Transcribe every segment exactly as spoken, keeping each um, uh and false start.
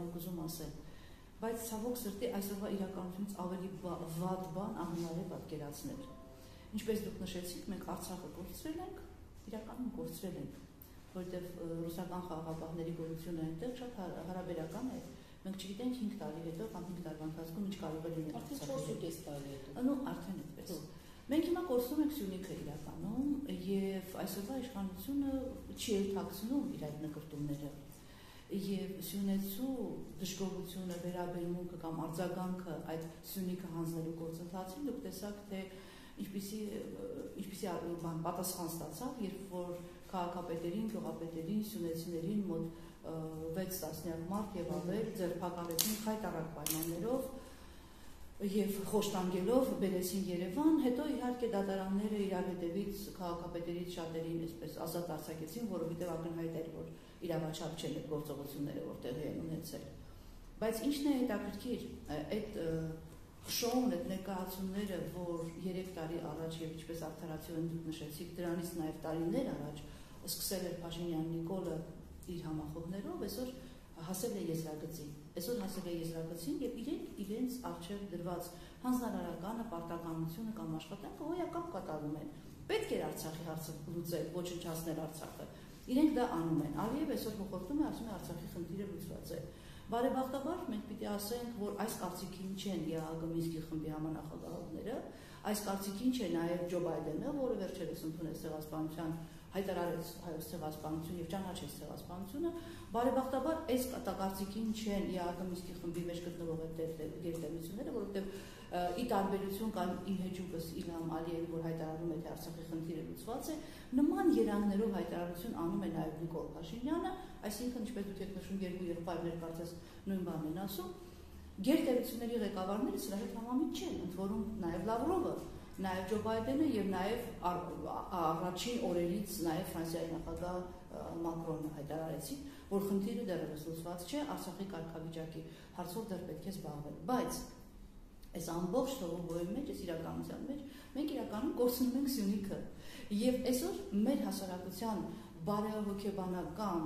եք ուզում ասել, բայց ցավոք սրտի այսօրվա իրականությունից ավելի վատ բան անհնար է պատկերացնել։ Ինչպես դուք նշեցիք, մենք Արցախը կորցրել ենք, իրականում կորցրել ենք, որովհետև ռուսական խաղաղապահների գոյությունը այնտեղ շատ հարաբերական է։ Մենք չգիտենք հինգ տարի հետո կամ հինգ տարվա ընթացքում ինչ կարող է լինել։ Արդեն չորս տարի հետո։ Նո, արդեն այդպես։ Մենք հիմա կորցնում ենք Սյունիքը իրականում եւ այսօրվա իշխանությունը չի էլ թաքցնում իր այդ նկարտումները։ Եվ Սյունեցու դժգոհությունը, վերաբերմունքը կամ արձագանքը այդ Սյունիքը հանձնելու գործընթացին դուք տեսաք, թե ինչպիսի ինչպիսի բան պատասխան ստացավ, երբ որ քաղաքապետերին, գյուղապետերին, սյունեցիներին մոտ վեց տասնյակ մարդ եւ ավել ձերբակալեցին խայտառակ պայմաններով եւ խոշտանգելով բերեցին Երևան, հետո իհարկե դատարանները իրար հետևից քաղաքապետերից շատերին այսպես ազատ արձակեցին, որովհետեւ ակնհայտ էր, որ իրավաչափ չեն այդ գործողությունները, որ տեղի են ունեցել։ Բայց ինչն է հետաքրքիր, այդ շոուն, այդ ներկայացումները, որ երեք տարի առաջ եւ ինչպես արդարացիորեն դուք նշեցիք, դրանից նաեւ տարիներ առաջ սկսել էր Փաշինյան Նիկոլը իր համախոհներով, այսօր հասել է եզրագծին։ Այսօր հասել է եզրագծին եւ իրենք իրենց արժեվ դրված հանձնարարականը, պարտականությունը կամ աշխատանքը հոյակապ կատարում են։ Պետք էր Արցախի հարցը լուծել, ոչնչացնել Արցախը։ Իրենք դա անում են։ Ալիև այսօր հոխորտում է, ասում է Արցախի խնդիրը լուծված է։ Բարեբախտաբար մենք պիտի ասենք, որ այս կարծիքին չեն ԵԱՀԿ Մինսկի խմբի համանախագահողները, այս կարծիքին չէ նաև Ջո Բայդենը, որը վերջերս ընդունեց ցեղասպանության, հայտարարեց հայոց ցեղասպանություն եւ ճանաչեց ցեղասպանությունը, բարեբախտաբար այս կարծիքին չեն ԵԱՀԿ Մինսկի խմբի մեջ գտնվող գերտերությունները, որովհետեւ ի տարբերություն կան իմ հեջուկս Իլհամ Ալիևը, որ հայտարարում է, թե Արցախի խնդիրը լուծված է, նման երանգներով հայտարարություն անում է նաև Նիկոլ Փաշինյանը, այսինքն ինչպես դուք եք նշում, երկու եղբայրներ կարծես նույն բանն են ասում, գերտերությունների ղեկավարները սրա հետ համամիտ չեն, ընդ որում նաև Լավրովը, նաև Ջո Բայդենը եւ նաև առաջին օրերից նաև Ֆրանսիայի նախագահ Մակրոնը հայտարարեցին, որ խնդիրը դեռևս լուծված չէ, Արցախի կարգավիճակի հարցով դեռ պետք է զբաղվել, բայց այս ամբողջ թողոբոյի մեջ, այս իրականության մեջ մենք իրականում կորցնում ենք Սյունիքը եւ այսօր մեր հասարակության բարեհոգեբանական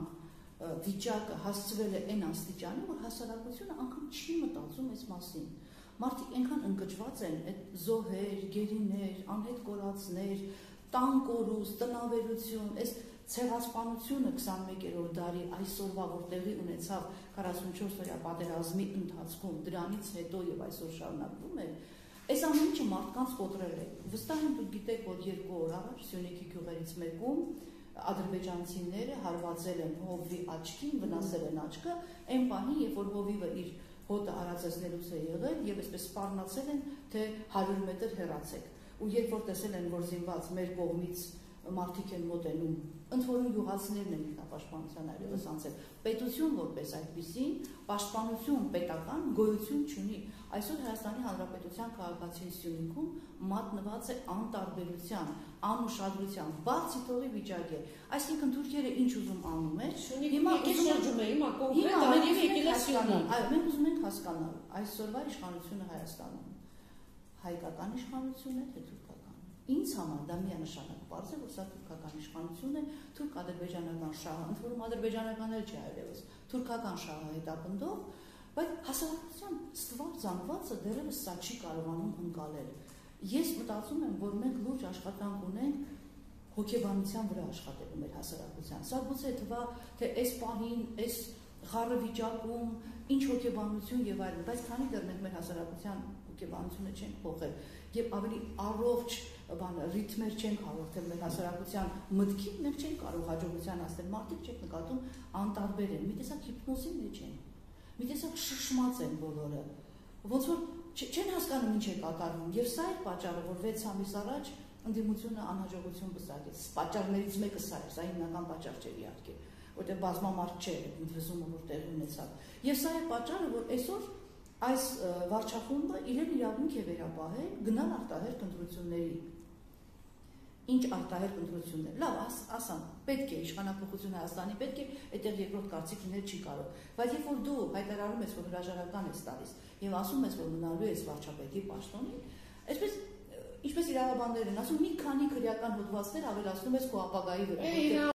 վիճակը հասցվել է այն աստիճանի, որ հասարակությունը անգամ չի մտածում այս մասին։ Մարդիկ այնքան ընկճված են այդ զոհեր, գերիներ, անհետ կորածներ, տան կորուս, տնավերություն, այս ցեղասպանությունը քսանմեկերորդ դարի այսօրվա, որ տեղի ունեցավ քառասունչորս օրյա պատերազմի ընթացքում, դրանից հետո եւ այսօր շարունակվում է, այս ամեն ինչը մարդկանց կոտրել է։ Վստահ եմ դուք գիտեք, որ երկու օր առաջ Սյունիքի գյուղերից մեկում ադրբեջանցիները հարվածել են հովվի աչքին, վնասել են աչքը, այն պահին, երբ որ հովիվը իր հոտը արածեցնելուց է եղել եւ այսպես սպառնացել են, թե հարյուր մետր հեռացեք։ Ու երբ որ տեսել են, որ զինված մեր կողմից մարդիկ են մոտենում, ընդ որում գյուղացիներն են ինքնապաշտպանության այլևս անցել։ Պետություն որպես այդպիսին, պաշտպանություն պետական գոյություն չունի։ Այսօր Հայաստանի Հանրապետության քաղաքացին Սյունիքում մատնված է անտարբերության, անուշադրության, բացի թողի վիճակ է։ Այսինքն թուրքերը ինչ ուզում անում են, հիմա շրջում է, հիմա կոնկրետ ամենին եկել է Սյունիք։ Այո, մենք ուզում ենք հասկանալ, այսօրվա իշխանությունը Հայաստանում հայկական իշխանություն է, թե թուրքական։ Ինձ համար դա միանշանակ պարզ է, որ սա թուրքական իշխանություն է, թուրք-ադրբեջանական շահը, ընդ որում ադրբեջանական էլ չի այլևս, թուրքական շահը հետապնդող, բայց հասարակության ստվար զանգվածը դեռևս սա չի կարողանում ընկալել։ Ես մտածում եմ, որ մենք լուրջ աշխատանք ունենք հոգեբանության վրա աշխատելու մեր հասարակության։ Սա գուցե թվա, թե այս պահին, այս խառը վիճակում ինչ հոգեբանություն եւ այլն, բայց քանի դեռ մենք մեր հասարակության հոգեբանությունը չենք փոխել եւ ավելի առողջ բան ռիթմեր չենք հաղորդել մեր հասարակության մտքին, մենք չենք կարող հաջողության հասնել։ Մարդիկ չեք նկատում անտարբեր են, մի տեսակ հիպնոզի մեջ են, մի տեսակ շշմած են բոլորը, ոնց որ չեն հասկանում ինչ է կատարվում։ Եվ սա է պատճառը, որ վեց ամիս առաջ ընդդիմությունը անհաջողություն բացակեց։ Պատճառներից մեկը սա է, սա հիմնական պատճառ չէ իհարկե, որտեղ բազմամարդ չէ ընդվզումը, որ տեղի ունեցավ։ Եվ սա է պատճառը, որ այսօր այս վարչախումբը իրեն իրավունք է վերապահել գնալ արտահերթ ընտրությունների։ Ինչ արտահերթ ընտրություններ։ Լավ, ասամ, պետք է իշխանապողություն Հայաստանի, պետք է այդտեղ երկրորդ կարծիք լինել չի կարող։ Բայց երբ որ դու հայտարարում ես, որ հրաժարական ես տալիս եւ ասում ես, որ մնալու ես վարչապետի պաշտոնին, այսպես ինչպես իրավաբաններ են ասում, մի քանի քրեական հոդվածներ ավելացնում ես քո ապագայի վրա։